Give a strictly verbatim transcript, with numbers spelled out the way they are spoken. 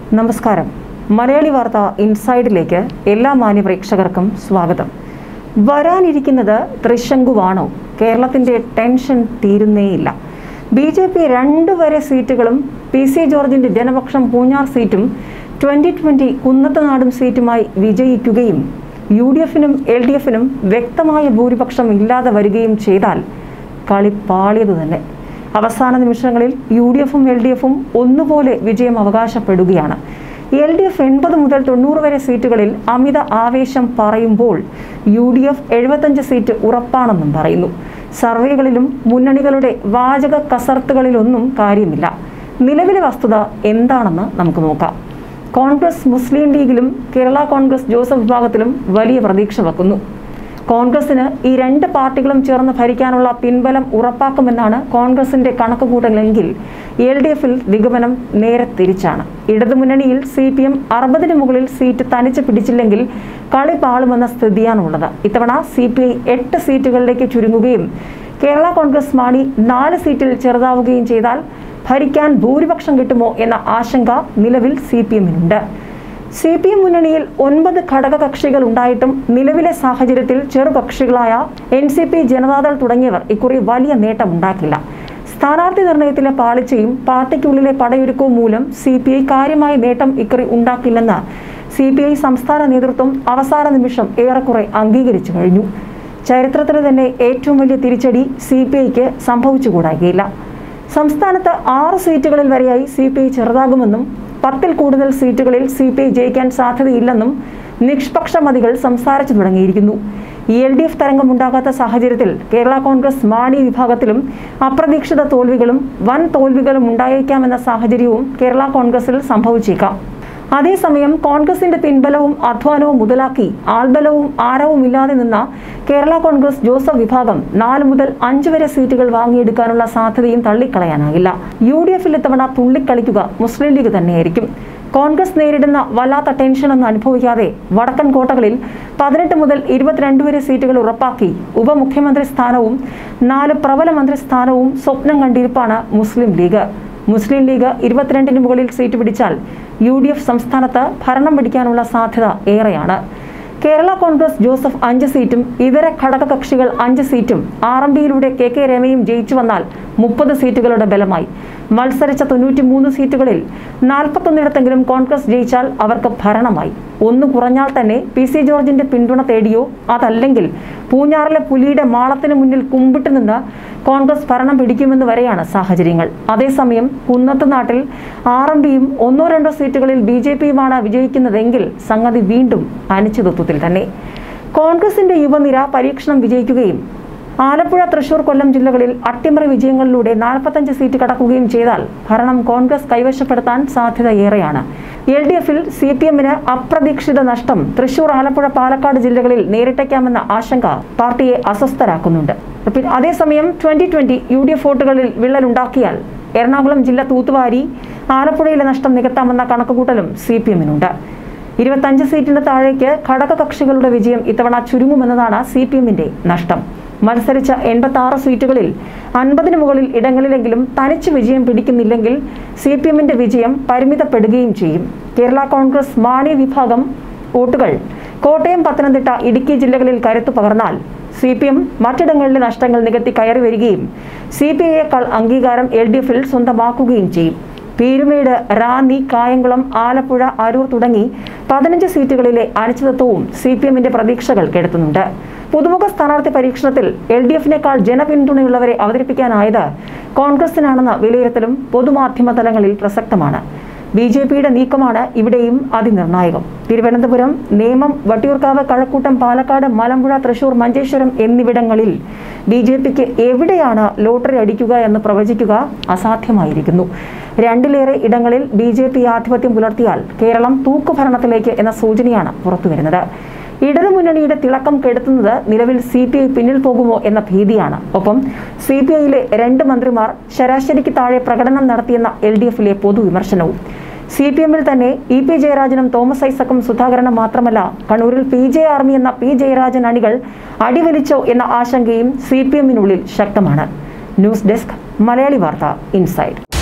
നമസ്കാരം. മലയാളി വാർത്ത ഇൻസൈഡിലേക്ക് എല്ലാ മാന്യ പ്രേക്ഷകർക്കും സ്വാഗതം. വരാനിരിക്കുന്നത് ത്രിശങ്കുവാണോ? കേരളത്തിന്റെ ടെൻഷൻ തീരുന്നേയില്ല. ബി ജെ പി രണ്ട് വരെ സീറ്റുകളും പി സി ജോർജിന്റെ ജനപക്ഷം പൂഞ്ഞാർ സീറ്റും ട്വന്റി ട്വന്റി കുന്നത്തനാടും സീറ്റുമായി വിജയിക്കുകയും യു ഡി എഫിനും എൽ ഡി എഫിനും വ്യക്തമായ ഭൂരിപക്ഷം ഇല്ലാതെ വരികയും ചെയ്താൽ കളി പാളിയത് തന്നെ. അവസാന നിമിഷങ്ങളിൽ യു ഡി എഫും എൽ ഡി എഫും ഒന്നുപോലെ വിജയം അവകാശപ്പെടുകയാണ്. എൽ ഡി എഫ് എൺപത് മുതൽ തൊണ്ണൂറ് വരെ സീറ്റുകളിൽ അമിത ആവേശം പറയുമ്പോൾ യു ഡി എഫ് എഴുപത്തഞ്ച് സീറ്റ് ഉറപ്പാണെന്നും പറയുന്നു. സർവേകളിലും മുന്നണികളുടെ വാചക കസർത്തുകളിലൊന്നും കാര്യമില്ല. നിലവിലെ വസ്തുത എന്താണെന്ന് നമുക്ക് നോക്കാം. കോൺഗ്രസ് മുസ്ലിം ലീഗിലും കേരള കോൺഗ്രസ് ജോസഫ് വിഭാഗത്തിലും വലിയ പ്രതീക്ഷ വെക്കുന്നു. കോൺഗ്രസിന് ഈ രണ്ട് പാർട്ടികളും ചേർന്ന് ഭരിക്കാനുള്ള പിൻബലം ഉറപ്പാക്കുമെന്നാണ് കോൺഗ്രസിന്റെ കണക്കുകൂട്ടലെങ്കിൽ എൽ ഡി എഫിൽ നിഗമനം നേരെ തിരിച്ചാണ്. ഇടതുമുന്നണിയിൽ സി പി എം അറുപതിന് മുകളിൽ സീറ്റ് തനിച്ച് പിടിച്ചില്ലെങ്കിൽ കളി പാളുമെന്ന സ്ഥിതിയാണുള്ളത്. ഇത്തവണ സി പി ഐ എട്ട് സീറ്റുകളിലേക്ക് ചുരുങ്ങുകയും കേരള കോൺഗ്രസ് മാണി നാല് സീറ്റിൽ ചെറുതാവുകയും ചെയ്താൽ ഭരിക്കാൻ ഭൂരിപക്ഷം കിട്ടുമോ എന്ന ആശങ്ക നിലവിൽ സി പി എമ്മിനുണ്ട്. സി പി എം മുന്നണിയിൽ ഒൻപത് ഘടകകക്ഷികൾ ഉണ്ടായിട്ടും നിലവിലെ സാഹചര്യത്തിൽ ചെറുകക്ഷികളായ എൻ സി പി, ജനതാദൾ തുടങ്ങിയവർ ഇക്കുറി വലിയ നേട്ടമുണ്ടാക്കില്ല. സ്ഥാനാർത്ഥി നിർണയത്തിലെ പാളിച്ചയും പാർട്ടിക്കുള്ളിലെ പടയൊരുക്കവും മൂലം സി പി ഐ കാര്യമായ നേട്ടം ഇക്കുറി ഉണ്ടാക്കില്ലെന്ന് സി പി ഐ സംസ്ഥാന നേതൃത്വം അവസാന നിമിഷം ഏറെക്കുറെ അംഗീകരിച്ചു കഴിഞ്ഞു. ചരിത്രത്തിലെ തന്നെ ഏറ്റവും വലിയ തിരിച്ചടി സി പി ഐക്ക് സംഭവിച്ചുകൂടായില്ല. സംസ്ഥാനത്ത് ആറ് സീറ്റുകളിൽ വരെയായി സി പി ഐ ചെറുതാകുമെന്നും പത്തിൽ കൂടുതൽ സീറ്റുകളിൽ സി പി ഐ ജയിക്കാൻ സാധ്യതയില്ലെന്നും നിഷ്പക്ഷമതികൾ സംസാരിച്ചു തുടങ്ങിയിരിക്കുന്നു. എൽ ഡി എഫ് തരംഗമുണ്ടാകാത്ത സാഹചര്യത്തിൽ കേരള കോൺഗ്രസ് മാണി വിഭാഗത്തിലും അപ്രതീക്ഷിത തോൽവികളും വൻ തോൽവികളും ഉണ്ടായേക്കാമെന്ന സാഹചര്യവും കേരള കോൺഗ്രസിൽ സംഭവിച്ചേക്കാം. അതേസമയം കോൺഗ്രസിന്റെ പിൻബലവും അധ്വാനവും മുതലാക്കി ആൾബലവും ആരവും ഇല്ലാതെ നിന്ന കേരള കോൺഗ്രസ് ജോസഫ് വിഭാഗം നാല് മുതൽ അഞ്ച് വരെ സീറ്റുകൾ വാങ്ങിയെടുക്കാനുള്ള സാധ്യതയും തള്ളിക്കളയാനാകില്ല. യു ഡി എഫിൽ ഇത്തവണ തുള്ളിക്കളിക്കുക മുസ്ലിം ലീഗ് തന്നെയായിരിക്കും. കോൺഗ്രസ് നേരിടുന്ന വല്ലാത്ത ടെൻഷനൊന്നും അനുഭവിക്കാതെ വടക്കൻ കോട്ടകളിൽ പതിനെട്ട് മുതൽ ഇരുപത്തിരണ്ട് വരെ സീറ്റുകൾ ഉറപ്പാക്കി ഉപമുഖ്യമന്ത്രി സ്ഥാനവും നാല് പ്രബല മന്ത്രി സ്ഥാനവും സ്വപ്നം കണ്ടിരിപ്പാണ് മുസ്ലിം ലീഗ്. മുസ്ലിം ലീഗ് ഇരുപത്തിരണ്ടിന് മുകളിൽ സീറ്റ് പിടിച്ചാൽ യു ഡി എഫ് സംസ്ഥാനത്ത് ഭരണം പിടിക്കാനുള്ള സാധ്യത ഏറെയാണ്. കേരള കോൺഗ്രസ് ജോസഫ് അഞ്ച് സീറ്റും ഇതര ഘടകകക്ഷികൾ അഞ്ച് സീറ്റും ആർ എം പിയിലൂടെ കെ കെ രമയും ജയിച്ചു വന്നാൽ മുപ്പത് സീറ്റുകളുടെ ബലമായി. മത്സരിച്ച തൊണ്ണൂറ്റി മൂന്ന് സീറ്റുകളിൽ നാൽപ്പത്തൊന്നിടത്തെങ്കിലും കോൺഗ്രസ് ജയിച്ചാൽ അവർക്ക് ഭരണമായി. ഒന്ന് കുറഞ്ഞാൽ തന്നെ പി സി ജോർജിന്റെ പിന്തുണ തേടിയോ അതല്ലെങ്കിൽ പൂഞ്ഞാറിലെ പുലിയുടെ മാളത്തിന് മുന്നിൽ കുമ്പിട്ട് നിന്ന് കോൺഗ്രസ് ഭരണം പിടിക്കുമെന്ന് വരെയാണ് സാഹചര്യങ്ങൾ. അതേസമയം കുന്നത്ത് നാട്ടിൽ ആർ എം പിയും ഒന്നോ രണ്ടോ സീറ്റുകളിൽ ബി ജെ പിയുമാണ് വിജയിക്കുന്നതെങ്കിൽ സംഗതി വീണ്ടും അനിശ്ചിതത്വത്തിൽ തന്നെ. കോൺഗ്രസിന്റെ യുവനിര പരീക്ഷണം വിജയിക്കുകയും ആലപ്പുഴ, തൃശൂർ, കൊല്ലം ജില്ലകളിൽ അട്ടിമറി വിജയങ്ങളിലൂടെ നാൽപ്പത്തഞ്ച് സീറ്റ് കടക്കുകയും ചെയ്താൽ ഭരണം കോൺഗ്രസ് കൈവശപ്പെടുത്താൻ സാധ്യത ഏറെയാണ്. എൽ ഡി എഫിൽ സി പി എമ്മിന് അപ്രതീക്ഷിത നഷ്ടം തൃശൂർ, ആലപ്പുഴ, പാലക്കാട് ജില്ലകളിൽ നേരിട്ടേക്കാമെന്ന ആശങ്ക പാർട്ടിയെ അസ്വസ്ഥരാക്കുന്നുണ്ട്. അതേസമയം twenty twenty U D F വോട്ടുകളിൽ വിള്ളലുണ്ടാക്കിയാൽ എറണാകുളം ജില്ല തൂത്തുവാരി ആലപ്പുഴയിലെ നഷ്ടം നികത്താമെന്ന കണക്കുകൂട്ടലും സി പി എമ്മിനുണ്ട്. ഇരുപത്തഞ്ച് സീറ്റിന് താഴേക്ക് ഘടകകക്ഷികളുടെ വിജയം ഇത്തവണ ചുരുങ്ങുമെന്നതാണ് സി പി എമ്മിന്റെ നഷ്ടം. മത്സരിച്ച എൺപത്തി ആറ് സീറ്റുകളിൽ അൻപതിന് മുകളിൽ ഇടങ്ങളിലെങ്കിലും തനിച്ച് വിജയം പിടിക്കുന്നില്ലെങ്കിൽ സി പി എമ്മിന്റെ വിജയം പരിമിതപ്പെടുകയും ചെയ്യും. കേരള കോൺഗ്രസ് മാണി വിഭാഗം വോട്ടുകൾ കോട്ടയം, പത്തനംതിട്ട, ഇടുക്കി ജില്ലകളിൽ കരുത്തു പകർന്നാൽ സി പി എം മറ്റിടങ്ങളിലെ നഷ്ടങ്ങൾ നികത്തി കയറി വരികയും സി പി ഐയേക്കാൾ അംഗീകാരം എൽ ഡി എഫിൽ സ്വന്തമാക്കുകയും ചെയ്യും. പീരുമേട്, റാന്നി, കായംകുളം, ആലപ്പുഴ, അരൂർ തുടങ്ങി പതിനഞ്ച് സീറ്റുകളിലെ അനിശ്ചിതത്വവും സി പി എമ്മിന്റെ പ്രതീക്ഷകൾ കെടുത്തുന്നുണ്ട്. പുതുമുഖ സ്ഥാനാർത്ഥി പരീക്ഷണത്തിൽ എൽ ഡി എഫിനേക്കാൾ ജനപിന്തുണയുള്ളവരെ അവതരിപ്പിക്കാനായത് കോൺഗ്രസിനാണെന്ന വിലയിരുത്തലും പൊതുമാധ്യമ തലങ്ങളിൽ പ്രസക്തമാണ്. ബി ജെ പിയുടെ നീക്കമാണ് ഇവിടെയും അതിനിർണായകം. തിരുവനന്തപുരം, നേമം, വട്ടിയൂർക്കാവ്, കഴക്കൂട്ടം, പാലക്കാട്, മലമ്പുഴ, തൃശൂർ, മഞ്ചേശ്വരം എന്നിവിടങ്ങളിൽ ബി ജെ പിക്ക് എവിടെയാണ് ലോട്ടറി അടിക്കുക എന്ന് പ്രവചിക്കുക അസാധ്യമായിരിക്കുന്നു. രണ്ടിലേറെ ഇടങ്ങളിൽ ബി ജെ പി ആധിപത്യം പുലർത്തിയാൽ കേരളം തൂക്കുഭരണത്തിലേക്ക് എന്ന സൂചനയാണ് പുറത്തുവരുന്നത്. ഇടതുമുന്നണിയുടെ തിളക്കം കെടുത്തുന്നത് നിലവിൽ സി പി ഐ പിന്നിൽ പോകുമോ എന്ന ഭീതിയാണ്. ഒപ്പം സി പി ഐയിലെ രണ്ട് മന്ത്രിമാർ ശരാശരിക്ക് താഴെ പ്രകടനം നടത്തിയെന്ന എൽ ഡി എഫിലെ പൊതുവിമർശനവും. സി പി എമ്മിൽ തന്നെ ഇ പി ജയരാജനും തോമസ് ഐസക്കും സുധാകരനും മാത്രമല്ല കണ്ണൂരിൽ പി ജെ ആർമി എന്ന പി ജയരാജൻ അണികൾ അടിവലിച്ചോ എന്ന ആശങ്കയും സി പി എമ്മിനുള്ളിൽ ശക്തമാണ്. ന്യൂസ് ഡെസ്ക്, മലയാളി വാർത്ത ഇൻസൈഡ്.